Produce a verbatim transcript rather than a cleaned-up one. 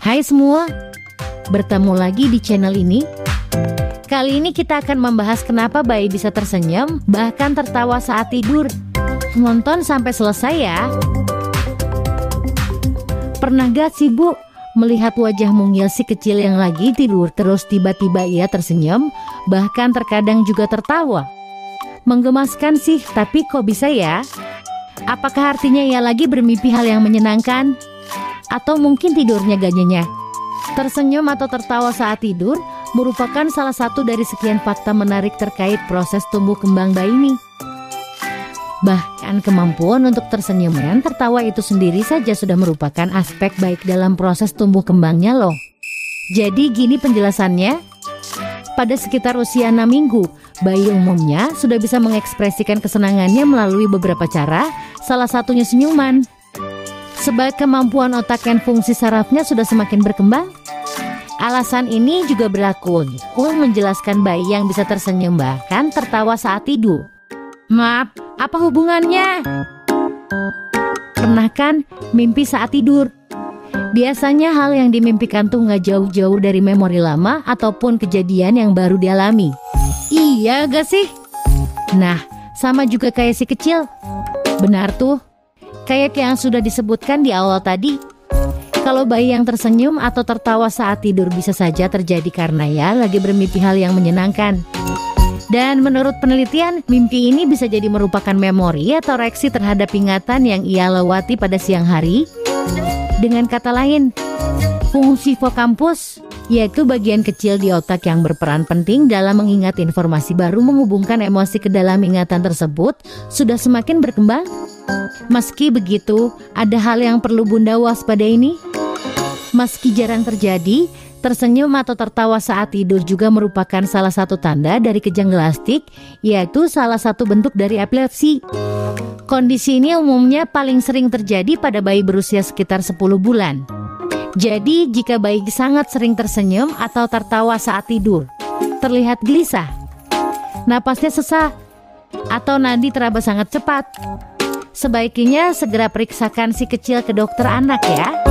Hai semua, bertemu lagi di channel ini. Kali ini kita akan membahas kenapa bayi bisa tersenyum, bahkan tertawa saat tidur. Nonton sampai selesai ya. Pernah gak sih Bu, melihat wajah mungil si kecil yang lagi tidur terus tiba-tiba ia tersenyum, bahkan terkadang juga tertawa? Menggemaskan sih, tapi kok bisa ya? Apakah artinya ia lagi bermimpi hal yang menyenangkan? Atau mungkin tidurnya gak nyenyak? Tersenyum atau tertawa saat tidur merupakan salah satu dari sekian fakta menarik terkait proses tumbuh kembang bayi ini. Bahkan kemampuan untuk tersenyum dan tertawa itu sendiri saja sudah merupakan aspek baik dalam proses tumbuh kembangnya loh. Jadi gini penjelasannya. Pada sekitar usia enam minggu, bayi umumnya sudah bisa mengekspresikan kesenangannya melalui beberapa cara, salah satunya senyuman. Sebab kemampuan otak dan fungsi sarafnya sudah semakin berkembang. Alasan ini juga berlaku untuk menjelaskan bayi yang bisa tersenyum bahkan tertawa saat tidur. Maaf, apa hubungannya? Pernah kan mimpi saat tidur? Biasanya hal yang dimimpikan tuh nggak jauh-jauh dari memori lama ataupun kejadian yang baru dialami. Iya gak sih? Nah, sama juga kayak si kecil. Benar tuh, kayak yang sudah disebutkan di awal tadi. Kalau bayi yang tersenyum atau tertawa saat tidur bisa saja terjadi karena ya lagi bermimpi hal yang menyenangkan. Dan menurut penelitian, mimpi ini bisa jadi merupakan memori atau reaksi terhadap ingatan yang ia lewati pada siang hari. Dengan kata lain, fungsi hipokampus, yaitu bagian kecil di otak yang berperan penting dalam mengingat informasi baru menghubungkan emosi ke dalam ingatan tersebut, sudah semakin berkembang. Meski begitu, ada hal yang perlu Bunda waspadai ini. Meski jarang terjadi, tersenyum atau tertawa saat tidur juga merupakan salah satu tanda dari kejang gelastik, yaitu salah satu bentuk dari epilepsi. Kondisi ini umumnya paling sering terjadi pada bayi berusia sekitar sepuluh bulan. Jadi, jika bayi sangat sering tersenyum atau tertawa saat tidur, terlihat gelisah, napasnya sesak, atau nadi teraba sangat cepat, sebaiknya segera periksakan si kecil ke dokter anak ya.